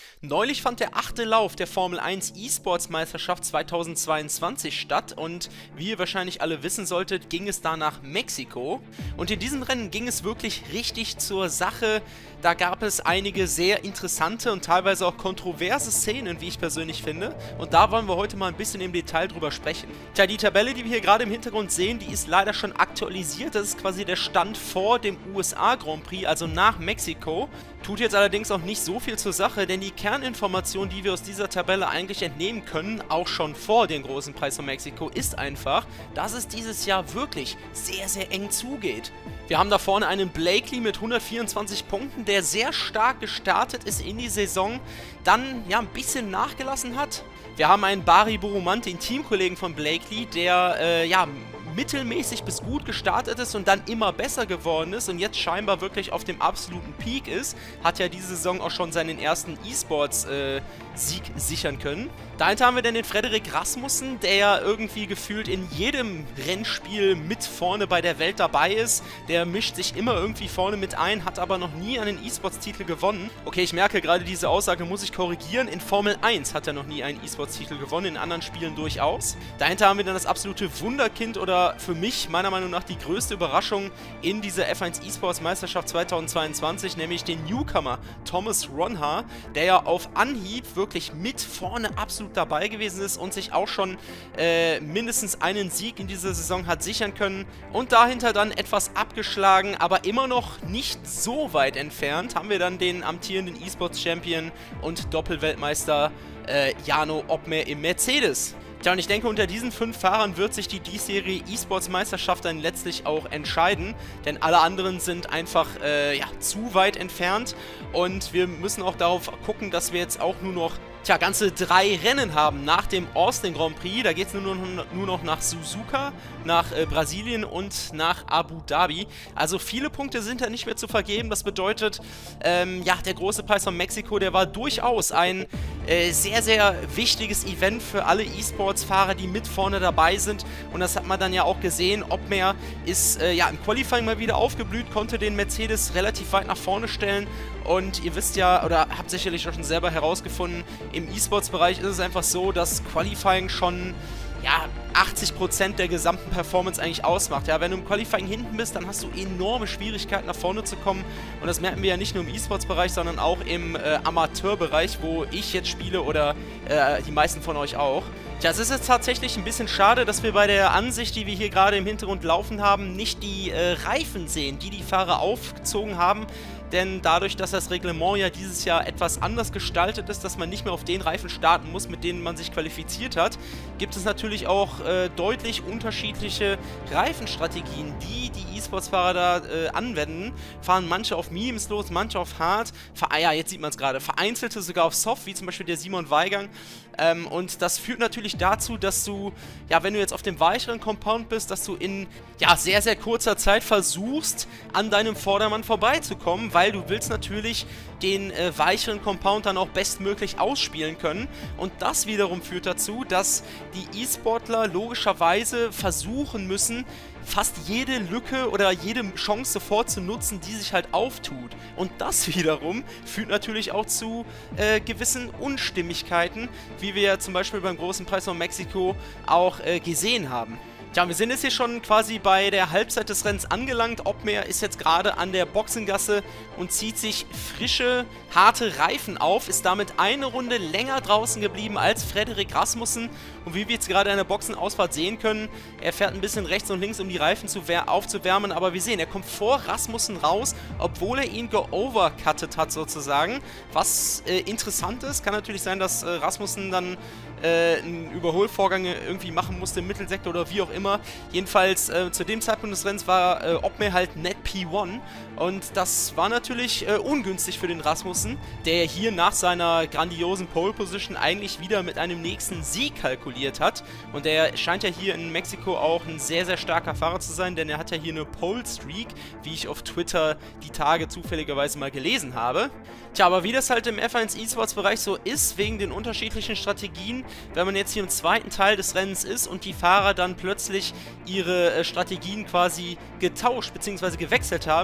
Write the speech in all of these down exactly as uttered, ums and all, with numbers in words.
Neulich fand der achte Lauf der Formel eins E-Sports-Meisterschaft zweitausendzweiundzwanzig statt und wie ihr wahrscheinlich alle wissen solltet, ging es da nach Mexiko. Und in diesem Rennen ging es wirklich richtig zur Sache. Da gab es einige sehr interessante und teilweise auch kontroverse Szenen, wie ich persönlich finde. Und da wollen wir heute mal ein bisschen im Detail drüber sprechen. Tja, die Tabelle, die wir hier gerade im Hintergrund sehen, die ist leider schon aktualisiert. Das ist quasi der Stand vor dem U S A Grand Prix, also nach Mexiko. Tut jetzt allerdings auch nicht so viel zur Sache, denn die Kerninformation, die wir aus dieser Tabelle eigentlich entnehmen können, auch schon vor dem großen Preis von Mexiko, ist einfach, dass es dieses Jahr wirklich sehr, sehr eng zugeht. Wir haben da vorne einen Blakely mit hundertvierundzwanzig Punkten, der sehr stark gestartet ist in die Saison, dann ja ein bisschen nachgelassen hat. Wir haben einen Bari Borumant, den Teamkollegen von Blakely, der äh, ja mittelmäßig bis gut gestartet ist und dann immer besser geworden ist und jetzt scheinbar wirklich auf dem absoluten Peak ist. Hat ja diese Saison auch schon seinen ersten E-Sports-Sieg äh, sichern können. Dahinter haben wir dann den Frederik Rasmussen, der ja irgendwie gefühlt in jedem Rennspiel mit vorne bei der Welt dabei ist. Der mischt sich immer irgendwie vorne mit ein, hat aber noch nie einen E-Sports-Titel gewonnen. Okay, ich merke gerade, diese Aussage muss ich korrigieren. In Formel eins hat er noch nie einen E-Sports-Titel gewonnen, in anderen Spielen durchaus. Dahinter haben wir dann das absolute Wunderkind oder für mich meiner Meinung nach die größte Überraschung in dieser F eins E-Sports Meisterschaft zweitausendzweiundzwanzig, nämlich den Newcomer Thomas Ronha, der ja auf Anhieb wirklich mit vorne absolut dabei gewesen ist und sich auch schon äh, mindestens einen Sieg in dieser Saison hat sichern können und dahinter dann etwas abgeschlagen, aber immer noch nicht so weit entfernt, haben wir dann den amtierenden E-Sports Champion und Doppelweltmeister äh, Jarno Opmeer im Mercedes. Tja, und ich denke, unter diesen fünf Fahrern wird sich die D-Serie E-Sports-Meisterschaft dann letztlich auch entscheiden, denn alle anderen sind einfach äh, ja, zu weit entfernt und wir müssen auch darauf gucken, dass wir jetzt auch nur noch tja, ganze drei Rennen haben nach dem Austin Grand Prix. Da geht es nur, nur noch nach Suzuka, nach äh, Brasilien und nach Abu Dhabi. Also viele Punkte sind da nicht mehr zu vergeben. Das bedeutet, ähm, ja, der große Preis von Mexiko, der war durchaus ein äh, sehr, sehr wichtiges Event für alle E-Sports-Fahrer, die mit vorne dabei sind. Und das hat man dann ja auch gesehen. Opmeer ist äh, ja im Qualifying mal wieder aufgeblüht, konnte den Mercedes relativ weit nach vorne stellen. Und ihr wisst ja, oder habt sicherlich auch schon selber herausgefunden, im E-Sports-Bereich ist es einfach so, dass Qualifying schon ja, achtzig Prozent der gesamten Performance eigentlich ausmacht. Ja, wenn du im Qualifying hinten bist, dann hast du enorme Schwierigkeiten nach vorne zu kommen. Und das merken wir ja nicht nur im E-Sports-Bereich, sondern auch im äh, Amateurbereich, wo ich jetzt spiele oder äh, die meisten von euch auch. Tja, es ist jetzt tatsächlich ein bisschen schade, dass wir bei der Ansicht, die wir hier gerade im Hintergrund laufen haben, nicht die äh, Reifen sehen, die die Fahrer aufgezogen haben. Denn dadurch, dass das Reglement ja dieses Jahr etwas anders gestaltet ist, dass man nicht mehr auf den Reifen starten muss, mit denen man sich qualifiziert hat, gibt es natürlich auch äh, deutlich unterschiedliche Reifenstrategien, die die E-Sports-Fahrer da äh, anwenden. Fahren manche auf Mediums los, manche auf Hard, Ver ja, jetzt sieht man es gerade, vereinzelte sogar auf Soft, wie zum Beispiel der Simon Weigang. Ähm, und das führt natürlich dazu, dass du, ja, wenn du jetzt auf dem weicheren Compound bist, dass du in, ja, sehr, sehr kurzer Zeit versuchst, an deinem Vordermann vorbeizukommen, weil du willst natürlich den äh, weicheren Compound dann auch bestmöglich ausspielen können. Und das wiederum führt dazu, dass die E-Sportler logischerweise versuchen müssen, fast jede Lücke oder jede Chance sofort zu nutzen, die sich halt auftut. Und das wiederum führt natürlich auch zu äh, gewissen Unstimmigkeiten, wie wir ja zum Beispiel beim großen Preis von Mexiko auch äh, gesehen haben. Tja, wir sind jetzt hier schon quasi bei der Halbzeit des Rennens angelangt. Opmeer ist jetzt gerade an der Boxengasse und zieht sich frische, harte Reifen auf, ist damit eine Runde länger draußen geblieben als Frederik Rasmussen. Und wie wir jetzt gerade an der Boxenausfahrt sehen können, er fährt ein bisschen rechts und links, um die Reifen zu aufzuwärmen, aber wir sehen, er kommt vor Rasmussen raus, obwohl er ihn geovercuttet hat sozusagen. Was äh, interessant ist, kann natürlich sein, dass äh, Rasmussen dann äh, einen Überholvorgang irgendwie machen musste im Mittelsektor oder wie auch immer. Jedenfalls äh, zu dem Zeitpunkt des Rennens war äh, Opmeer halt Net P eins und das war natürlich äh, ungünstig für den Rasmussen, der hier nach seiner grandiosen Pole Position eigentlich wieder mit einem nächsten Sieg kalkuliert hat. Und er scheint ja hier in Mexiko auch ein sehr, sehr starker Fahrer zu sein, denn er hat ja hier eine Pole Streak, wie ich auf Twitter die Tage zufälligerweise mal gelesen habe. Tja, aber wie das halt im F eins E-Sports-Bereich so ist, wegen den unterschiedlichen Strategien, wenn man jetzt hier im zweiten Teil des Rennens ist und die Fahrer dann plötzlich ihre äh, Strategien quasi getauscht bzw. gewechselt haben, die, die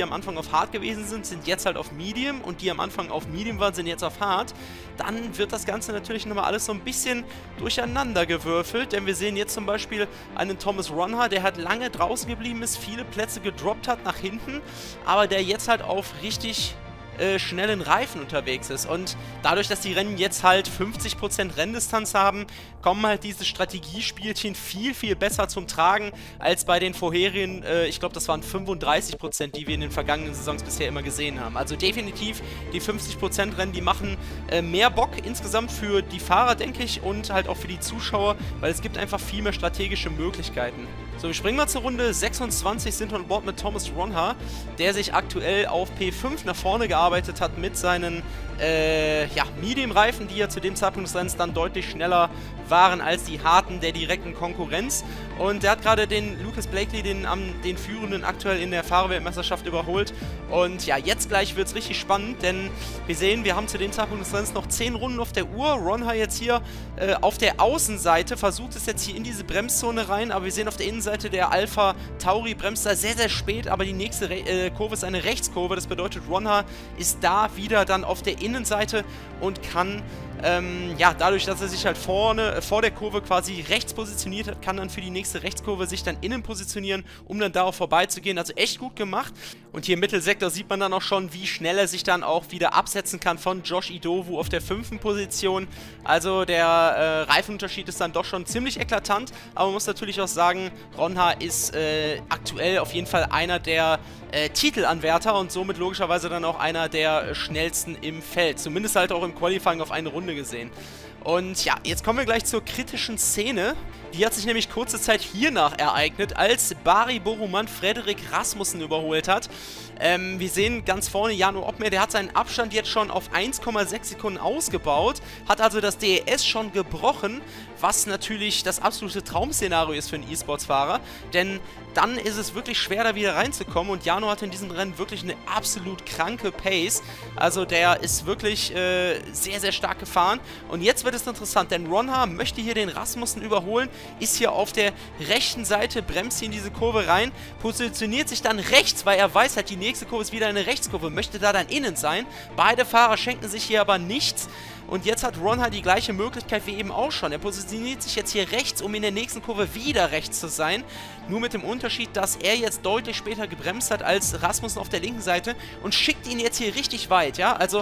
am Anfang auf Hard gewesen sind, sind jetzt halt auf Medium und die am Anfang auf Medium waren, sind jetzt auf Hard, dann wird das Ganze natürlich nochmal alles so ein bisschen durcheinander gewürfelt, denn wir sehen jetzt zum Beispiel einen Thomas Ronha, der halt lange draußen geblieben ist, viele Plätze gedroppt hat nach hinten, aber der jetzt halt auf richtig Äh, schnellen Reifen unterwegs ist. Und dadurch, dass die Rennen jetzt halt fünfzig Prozent Renndistanz haben, kommen halt diese Strategiespielchen viel, viel besser zum Tragen als bei den vorherigen, äh, ich glaube, das waren fünfunddreißig Prozent, die wir in den vergangenen Saisons bisher immer gesehen haben. Also definitiv die fünfzig Prozent Rennen, die machen äh, mehr Bock insgesamt für die Fahrer, denke ich, und halt auch für die Zuschauer, weil es gibt einfach viel mehr strategische Möglichkeiten. So, wir springen mal zur Runde sechsundzwanzig, sind an Bord mit Thomas Ronha, der sich aktuell auf P fünf nach vorne gearbeitet hat mit seinen äh, ja, Medium-Reifen, die ja zu dem Zeitpunkt des Rennens dann deutlich schneller waren als die harten der direkten Konkurrenz. Und der hat gerade den Lucas Blakely, den, um, den Führenden aktuell in der Fahrerweltmeisterschaft überholt. Und ja, jetzt gleich wird es richtig spannend, denn wir sehen, wir haben zu dem Zeitpunkt des Rennens noch zehn Runden auf der Uhr. Ronha jetzt hier äh, auf der Außenseite, versucht es jetzt hier in diese Bremszone rein, aber wir sehen auf der Innenseite, der Alpha Tauri bremst da sehr, sehr spät, aber die nächste Re äh, Kurve ist eine Rechtskurve. Das bedeutet, Ronha ist da wieder dann auf der Innenseite und kann Ähm, ja, dadurch, dass er sich halt vorne, äh, vor der Kurve quasi rechts positioniert hat, kann dann für die nächste Rechtskurve sich dann innen positionieren, um dann darauf vorbeizugehen. Also echt gut gemacht. Und hier im Mittelsektor sieht man dann auch schon, wie schnell er sich dann auch wieder absetzen kann von Josh Idowu auf der fünften Position. Also der äh, Reifenunterschied ist dann doch schon ziemlich eklatant. Aber man muss natürlich auch sagen, Ronha ist äh, aktuell auf jeden Fall einer der äh, Titelanwärter und somit logischerweise dann auch einer der äh, schnellsten im Feld. Zumindest halt auch im Qualifying auf eine Runde gesehen. Und ja, jetzt kommen wir gleich zur kritischen Szene. Die hat sich nämlich kurze Zeit hiernach ereignet, als Bari Boruman Frederik Rasmussen überholt hat. Ähm, wir sehen ganz vorne Jano Opmeer, der hat seinen Abstand jetzt schon auf eins Komma sechs Sekunden ausgebaut, hat also das D E S schon gebrochen, was natürlich das absolute Traum-Szenario ist für einen E-Sports-Fahrer, denn dann ist es wirklich schwer, da wieder reinzukommen und Jano hat in diesem Rennen wirklich eine absolut kranke Pace, also der ist wirklich äh, sehr, sehr stark gefahren und jetzt wird es interessant, denn Ronha möchte hier den Rasmussen überholen, ist hier auf der rechten Seite, bremst hier in diese Kurve rein, positioniert sich dann rechts, weil er weiß halt, die nächste Kurve ist wieder eine Rechtskurve, möchte da dann innen sein, beide Fahrer schenken sich hier aber nichts. Und jetzt hat Ronha die gleiche Möglichkeit wie eben auch schon. Er positioniert sich jetzt hier rechts, um in der nächsten Kurve wieder rechts zu sein. Nur mit dem Unterschied, dass er jetzt deutlich später gebremst hat als Rasmussen auf der linken Seite und schickt ihn jetzt hier richtig weit, ja. Also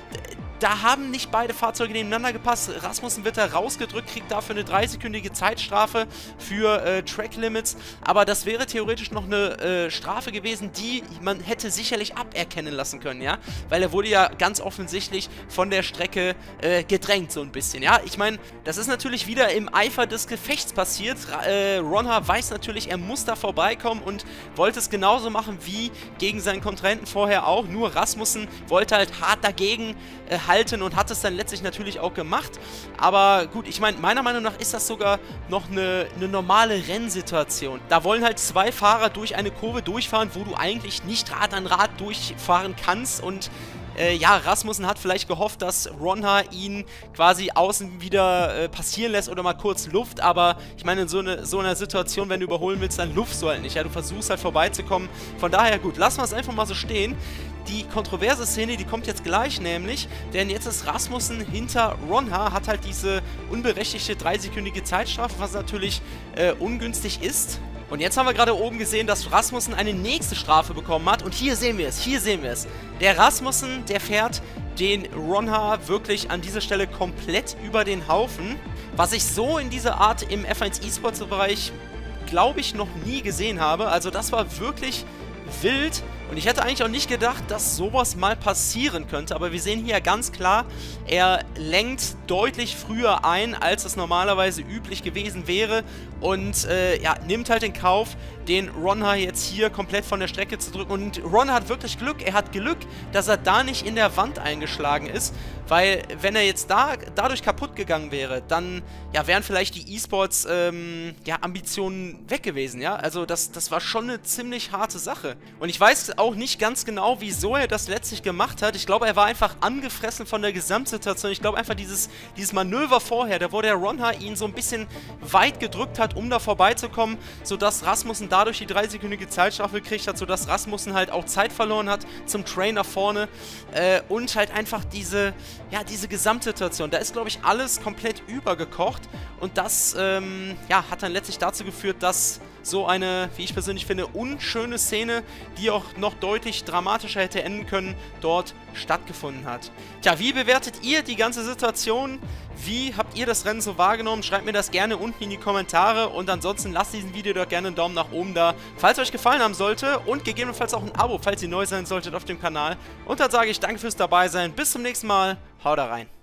da haben nicht beide Fahrzeuge nebeneinander gepasst. Rasmussen wird da rausgedrückt, kriegt dafür eine dreisekündige Zeitstrafe für äh, Track Limits. Aber das wäre theoretisch noch eine äh, Strafe gewesen, die man hätte sicherlich aberkennen lassen können, ja. Weil er wurde ja ganz offensichtlich von der Strecke äh, gedrängt, so ein bisschen, ja. Ich meine, das ist natürlich wieder im Eifer des Gefechts passiert. Äh, Ronha weiß natürlich, er muss da vorbeikommen und wollte es genauso machen wie gegen seinen Kontrahenten vorher auch. Nur Rasmussen wollte halt hart dagegen äh, halten und hat es dann letztlich natürlich auch gemacht. Aber gut, ich meine, meiner Meinung nach ist das sogar noch eine, eine normale Rennsituation. Da wollen halt zwei Fahrer durch eine Kurve durchfahren, wo du eigentlich nicht Rad an Rad durchfahren kannst und Äh, ja, Rasmussen hat vielleicht gehofft, dass Ronha ihn quasi außen wieder äh, passieren lässt oder mal kurz Luft, aber ich meine, in so, eine, so einer Situation, wenn du überholen willst, dann luftst du halt nicht, ja, du versuchst halt vorbeizukommen. Von daher, gut, lassen wir es einfach mal so stehen. Die kontroverse Szene, die kommt jetzt gleich nämlich, denn jetzt ist Rasmussen hinter Ronha, hat halt diese unberechtigte dreisekündige Zeitstrafe, was natürlich äh, ungünstig ist. Und jetzt haben wir gerade oben gesehen, dass Rasmussen eine nächste Strafe bekommen hat. Und hier sehen wir es, hier sehen wir es. Der Rasmussen, der fährt den Ronha wirklich an dieser Stelle komplett über den Haufen. Was ich so in dieser Art im F eins E-Sports-Bereich, glaube ich, noch nie gesehen habe. Also das war wirklich wild. Und ich hätte eigentlich auch nicht gedacht, dass sowas mal passieren könnte, aber wir sehen hier ganz klar, er lenkt deutlich früher ein, als es normalerweise üblich gewesen wäre und äh, ja, nimmt halt in Kauf, den Ronha jetzt hier komplett von der Strecke zu drücken. Und Ronha hat wirklich Glück, er hat Glück, dass er da nicht in der Wand eingeschlagen ist, weil wenn er jetzt da dadurch kaputt gegangen wäre, dann ja, wären vielleicht die E-Sports ähm, ja, Ambitionen weg gewesen, ja, also das, das war schon eine ziemlich harte Sache. Und ich weiß weiß auch nicht ganz genau, wieso er das letztlich gemacht hat. Ich glaube, er war einfach angefressen von der Gesamtsituation. Ich glaube einfach dieses, dieses Manöver vorher, da wo der Ronha ihn so ein bisschen weit gedrückt hat, um da vorbeizukommen, sodass Rasmussen dadurch die dreisekündige Zeitstrafe gekriegt hat, sodass Rasmussen halt auch Zeit verloren hat zum Train nach vorne äh, und halt einfach diese, ja, diese Gesamtsituation. Da ist, glaube ich, alles komplett übergekocht und das, ähm, ja, hat dann letztlich dazu geführt, dass so eine, wie ich persönlich finde, unschöne Szene, die auch noch deutlich dramatischer hätte enden können, dort stattgefunden hat. Tja, wie bewertet ihr die ganze Situation? Wie habt ihr das Rennen so wahrgenommen? Schreibt mir das gerne unten in die Kommentare und ansonsten lasst diesem Video doch gerne einen Daumen nach oben da, falls es euch gefallen haben sollte und gegebenenfalls auch ein Abo, falls ihr neu sein solltet auf dem Kanal. Und dann sage ich danke fürs dabei sein, bis zum nächsten Mal, haut da rein.